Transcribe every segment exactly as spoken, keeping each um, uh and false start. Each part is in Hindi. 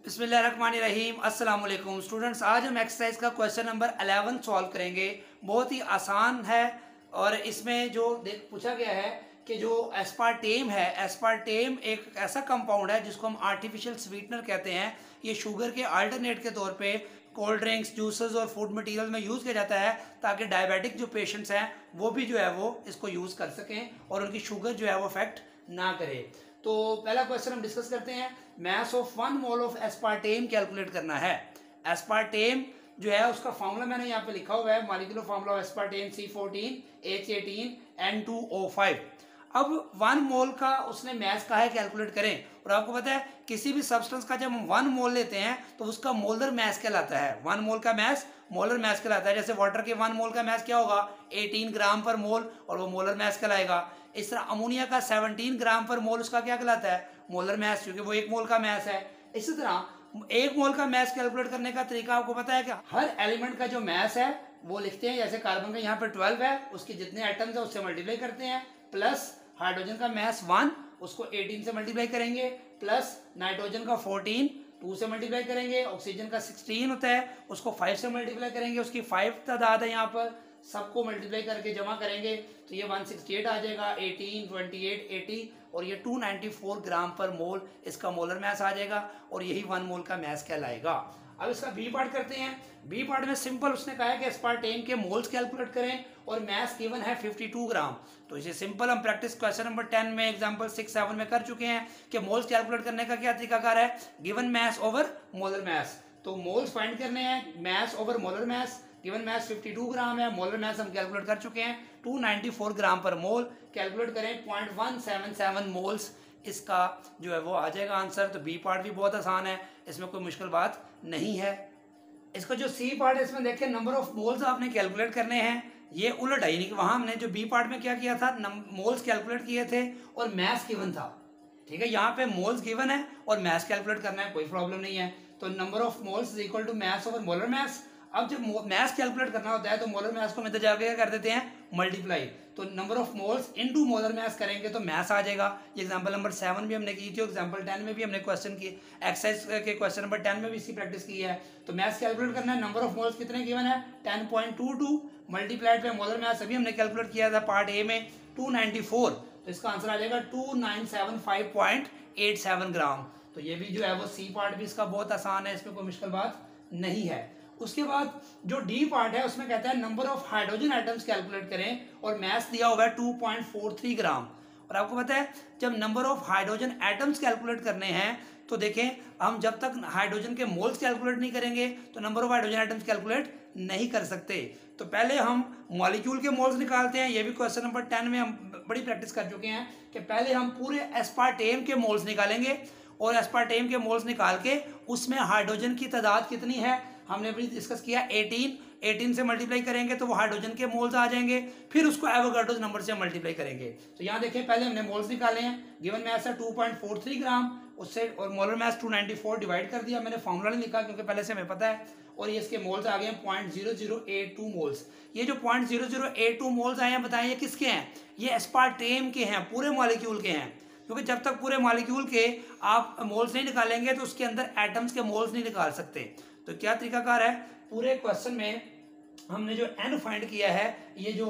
बिस्मिल्लाहिर्रहमानिर्रहीम अस्सलाम वालेकुम स्टूडेंट्स। आज हम एक्सरसाइज का क्वेश्चन नंबर इलेवन सॉल्व करेंगे। बहुत ही आसान है और इसमें जो देख पूछा गया है कि जो एस्पार्टेम है, एस्पार्टेम एक ऐसा कंपाउंड है जिसको हम आर्टिफिशियल स्वीटनर कहते हैं। ये शुगर के अल्टरनेट के तौर पे कोल्ड ड्रिंक्स, जूसेस और फूड मटेरियल में यूज़ किया जाता है ताकि डायबिटिक जो पेशेंट्स हैं वो भी जो है वो इसको यूज़ कर सकें और उनकी शुगर जो है वो अफेक्ट ना करे। तो पहला क्वेश्चन हम डिस्कस करते हैं। Mass of one mole of aspartame calculate करना है। एस्पार्टेम जो है उसका फॉर्मूला मैंने यहाँ पे लिखा हुआ है, molecular formula of aspartame C fourteen H eighteen N two O five. अब वन मोल का उसने मास कहा है कैलकुलेट करें, और आपको पता है किसी भी सब्सटेंस का जब हम वन मोल लेते हैं तो उसका मोलर मास कहलाता है। वन मोल का मास मोलर मास कहलाता है। जैसे वाटर के वन मोल का मास क्या होगा, अठारह ग्राम पर मोल, और वो मोलर मास कहलाएगा। इस तरह अमोनिया का सत्रह ग्राम पर मोल उसका क्या कहलाता है, मोलर मास, क्योंकि वो एक मोल का मास है। इसी तरह एक मोल का मास कैलकुलेट करने का तरीका आपको पता है क्या, हर एलिमेंट का जो मास है वो लिखते हैं। जैसे कार्बन का यहाँ पे ट्वेल्व है, उसके जितने एटम्स है उससे मल्टीप्लाई करते हैं, प्लस हाइड्रोजन का मास वन, उसको अठारह से मल्टीप्लाई करेंगे, प्लस नाइट्रोजन का चौदह, टू से मल्टीप्लाई करेंगे, ऑक्सीजन का सोलह होता है, उसको फाइव से मल्टीप्लाई करेंगे, उसकी फाइव तादाद है यहाँ पर, सबको मल्टीप्लाई करके जमा करेंगे तो ये एक सौ अड़सठ आ जाएगा, अठारह, अट्ठाईस, अस्सी, और ये दो सौ चौरानवे ग्राम पर मोल इसका मोलर मास आ जाएगा और यही वन मोल का मास कहलाएगा। अब इसका बी पार्ट करते हैं। बी पार्ट में सिंपल उसने कहा है कि एस्पार्टेम के मोल्स कैलकुलेट करें और मास गिवन है बावन ग्राम। तो इसे सिंपल हम प्रैक्टिस क्वेश्चन नंबर टेन में, एग्जांपल सिक्स सेवन में कर चुके हैं कि मोल्स कैलकुलेट करने का क्या तरीकाकार है, given mass over molar mass. तो मोल्स फाइंड करने हैं, mass over molar mass. Given mass बावन ग्राम है, मोलर मास हम कैलकुलेट कर चुके हैं दो सौ चौरानवे ग्राम पर मोल। कैलकुलेट करें point one seven seven moles, इसका जो है वो आ जाएगा आंसर। तो बी पार्ट भी बहुत आसान है, इसमें कोई मुश्किल बात नहीं है। इसका जो सी पार्ट है इसमें देखिए नंबर ऑफ मोल्स आपने कैलकुलेट करने हैं। ये उलट है, यानी कि वहां हमने जो बी पार्ट में क्या किया था, मोल्स कैलकुलेट किए थे और मास गिवन था। ठीक है, यहाँ पे मोल्स गिवन है और मास कैलकुलेट करना है, कोई प्रॉब्लम नहीं है। तो number of moles is equal to mass over molar mass. अब जब मास कैलकुलेट करना होता है तो मोलर मास को मतलब जाके क्या कर देते हैं, मल्टीप्लाई। तो number of moles into molar mass करेंगे तो मास आ जाएगा। ये एग्जांपल नंबर सेवन भी हमने की थी, एग्जांपल टेन में भी हमने क्वेश्चन की, एक्सरसाइज के क्वेश्चन नंबर टेन में भी इसी प्रैक्टिस की है। तो मास कैलकुलेट करना है, नंबर ऑफ मोल्स कितने गिवन है, ten point two two, multiplied by molar mass अभी हमने कैलकुलेट किया था पार्ट ए में टू नाइनटी फोर। तो इसका आंसर आ जाएगा two nine seven five point eight seven gram. तो ये भी जो है वो सी पार्ट भी इसका बहुत आसान है, इसमें कोई मुश्किल बात नहीं है। उसके बाद जो डी पार्ट है उसमें कहता है number of hydrogen atoms calculate करें और मास दिया हुआ है two point four three gram. और आपको पता है जब number of hydrogen atoms calculate करने हैं तो देखें, हम जब तक हाइड्रोजन के मोल्स कैलकुलेट नहीं करेंगे तो number of hydrogen atoms calculate नहीं कर सकते। तो पहले हम मॉलिक्यूल के मोल्स निकालते हैं। ये भी क्वेश्चन नंबर टेन में हम बड़ी प्रैक्टिस कर चुके हैं कि पहले हम पूरे एस्पार्टेम के मोल्स निकालेंगे और एस्पार्टेम के मोल्स निकाल के उसमें हाइड्रोजन की तादाद कितनी है हमने अभी डिस्कस किया, अठारह, अठारह से मल्टीप्लाई करेंगे तो वो हाइड्रोजन के मोल्स आ जाएंगे, फिर उसको एवोगाड्रोस नंबर से मल्टीप्लाई करेंगे। तो यहाँ देखिए पहले हमने मोल्स निकाले हैं, गिवन मास है two point four three gram, उससे और molar mass two ninety four divide कर दिया। मैंने फॉर्मूला नहीं लिखा क्योंकि पहले से हमें पता है, और ये इसके मोल्स आ गए हैं point zero zero eight two moles. ये जो point zero zero eight two moles आए हैं बताएं ये किसके हैं, ये एस्पार्टेम के हैं, पूरे मॉलिक्यूल के हैं। क्योंकि जब तक पूरे मॉलिक्यूल के आप मोल्स नहीं निकालेंगे तो उसके अंदर एटम्स के मोल्स नहीं निकाल सकते। तो क्या तरीकाकार है, पूरे क्वेश्चन में हमने जो एन फाइंड किया है, ये जो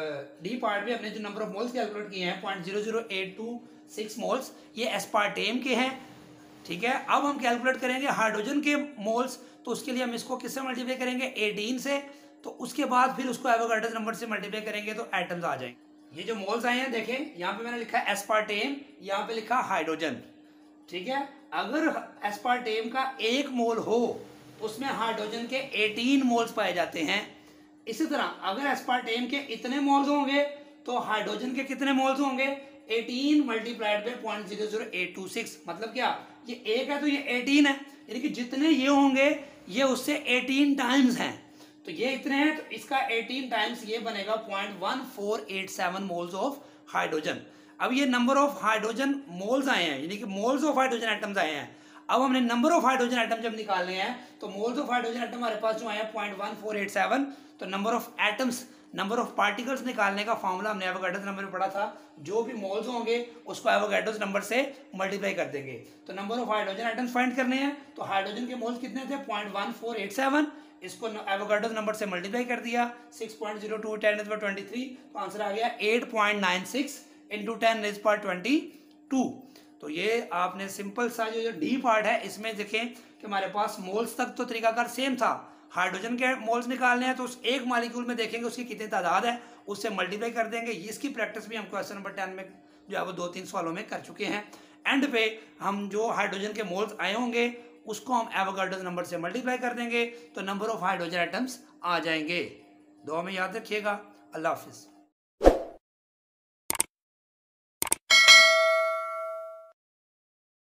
डी पार्ट में हमने जो नंबर ऑफ मोल्स कैलकुलेट किए हैं point zero zero eight two six moles, ये एस्पार्टेम के हैं। ठीक है, अब हम कैलकुलेट करेंगे हाइड्रोजन के मोल्स, तो उसके लिए हम इसको किससे मल्टीप्लाई करेंगे, अठारह से। तो उसके बाद फिर उसको एवोगाड्रोस नंबर से मल्टीप्लाई करेंगे तो एटम्स आ जाएंगे। ये जो मोल्स आए हैं देखें, यहाँ पे मैंने लिखा है एस्पार्टेम, यहाँ पे लिखा हाइड्रोजन। ठीक है, अगर एस्पार्टेम का एक मोल हो उसमें हाइड्रोजन के अठारह मोल्स पाए जाते हैं। इसी तरह अगर एस्पार्टेम के इतने मोल्स होंगे तो हाइड्रोजन के कितने मोल्स होंगे, अठारह multiplied by point zero zero eight two six. मतलब क्या, ये एक है तो ये अठारह है, यानी कि जितने ये होंगे ये उससे अठारह टाइम्स हैं। तो ये इतने हैं तो इसका अठारह टाइम्स ये बनेगा point one four eight seven moles of hydrogen. अब ये नंबर ऑफ हाइड्रोजन मोल्स आए हैं, यानी कि मोल्स ऑफ हाइड्रोजन एटम्स आए हैं। अब हमने नंबर ऑफ हाइड्रोजन एटम जब निकालने हैं तो मोल्स ऑफ हाइड्रोजन एटम हमारे पास जो आए हैं point one four eight seven, तो number of atoms number of particles निकालने का फॉर्मूला हमने एवोगाड्रोस नंबर में पढ़ा था, जो भी मोल्स होंगे उसको एवोगाड्रोस नंबर से मल्टीप्लाई कर देंगे। तो number of hydrogen atoms find करने हैं, तो हाइड्रोजन के मोल्स कितने थे, point one four eight seven, इसको एवोगाड्रोस नंबर से मल्टीप्लाई कर दिया, six point zero two ten is power twenty three, तो आंसर आ गया eight point nine six into ten is power twenty two. तो ये आपने सिंपल सा जो डी पार्ट है इसमें देखें कि हमारे पास मोल्स तक तो तरीकाकार सेम था, हाइड्रोजन के मोल्स निकालने हैं तो उस एक मॉलिक्यूल में देखेंगे उसकी कितनी तादाद है, उससे मल्टीप्लाई कर देंगे। इसकी प्रैक्टिस भी हम क्वेश्चन नंबर टेन में जो है वो दो तीन सवालों में कर चुके हैं। एंड पे हम जो हाइड्रोजन के मोल्स आए होंगे उसको हम एवोगाड्रोस नंबर से मल्टीप्लाई कर देंगे तो नंबर ऑफ हाइड्रोजन आइटम्स आ जाएंगे। दुआ में याद रखिएगा। अल्लाह हाफिज़।